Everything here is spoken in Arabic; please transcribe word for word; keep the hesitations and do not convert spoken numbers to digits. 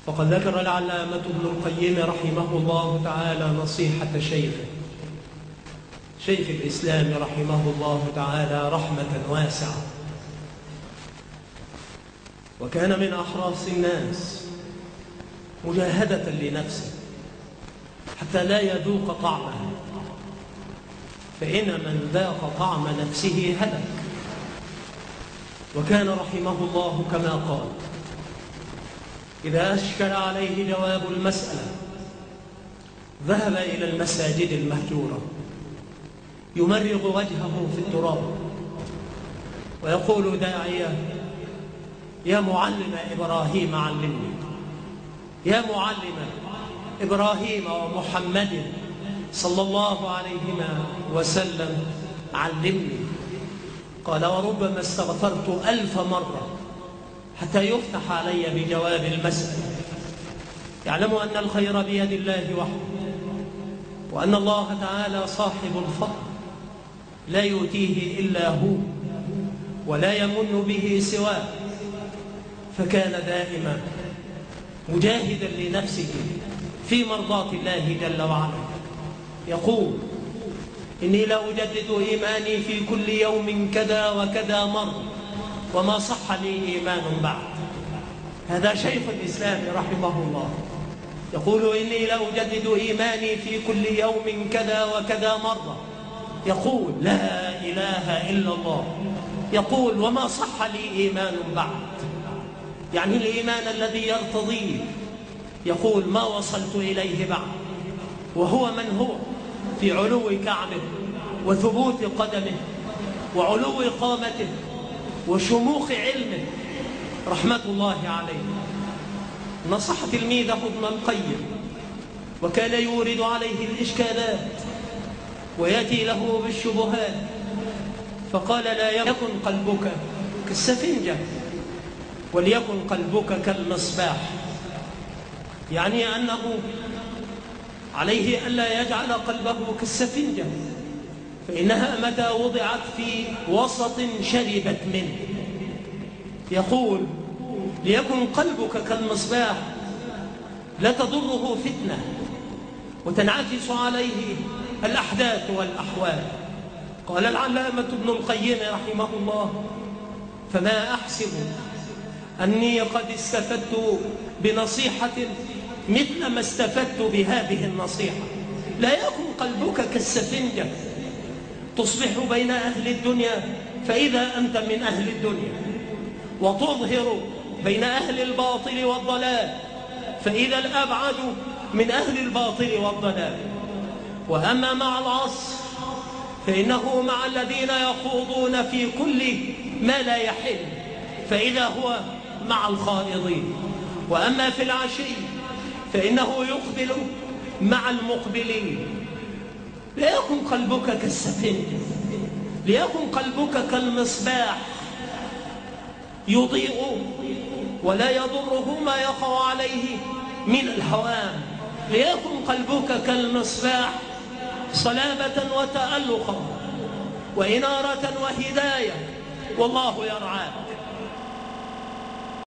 فقد ذكر العلامة ابن القيم رحمه الله تعالى نصيحة شيخه شيخ الإسلام رحمه الله تعالى رحمة واسعة، وكان من أحراص الناس مجاهدة لنفسه حتى لا يذوق طعمها، فإن من ذاق طعم نفسه هلك. وكان رحمه الله كما قال: إذا أشكل عليه جواب المسألة ذهب إلى المساجد المهجورة يمرغ وجهه في التراب ويقول داعيا: يا معلم إبراهيم علمني، يا معلم إبراهيم ومحمد صلى الله عليهما وسلم علمني. قال: وربما استغفرت ألف مرة حتى يفتح علي بجواب المسألة. يعلم أن الخير بيد الله وحده، وأن الله تعالى صاحب الفضل لا يؤتيه إلا هو ولا يمن به سواه، فكان دائما مجاهدا لنفسه في مرضاة الله جل وعلا. يقول: إني لأجدد إيماني في كل يوم كذا وكذا مرة وما صح لي إيمان بعد. هذا شيخ الإسلام رحمه الله يقول: إني لأجدد إيماني في كل يوم كذا وكذا مرة. يقول: لا إله إلا الله. يقول: وما صح لي إيمان بعد، يعني الإيمان الذي يرتضيه. يقول: ما وصلت إليه بعد، وهو من هو في علو كعبه وثبوت قدمه وعلو قامته وشموخ علمه رحمة الله عليه. نصح تلميذه ابن القيم وكان يورد عليه الإشكالات ويأتي له بالشبهات، فقال: لا يكن قلبك كالسفنجة وليكن قلبك كالمصباح، يعني أنه عليه ألا يجعل قلبه كالسفنجة، فإنها متى وضعت في وسط شربت منه. يقول: ليكن قلبك كالمصباح لا تضره فتنة وتنعكس عليه الأحداث والأحوال. قال العلامة ابن القيم رحمه الله: فما أحسب أني قد استفدت بنصيحة مثل ما استفدت بهذه النصيحة. لا يكن قلبك كالسفنجة تصبح بين أهل الدنيا فإذا أنت من أهل الدنيا، وتظهر بين أهل الباطل والضلال فإذا الأبعد من أهل الباطل والضلال. وأما مع العصر فإنه مع الذين يخوضون في كل ما لا يحل فإذا هو مع الخائضين. وأما في العشي فإنه يقبل مع المقبلين. ليكن قلبك كالسفنجة، ليكن قلبك كالمصباح يضيء ولا يضره ما يقع عليه من الهوام. ليكن قلبك كالمصباح صلابة وتألقا وإنارة وهداية، والله يرعاك.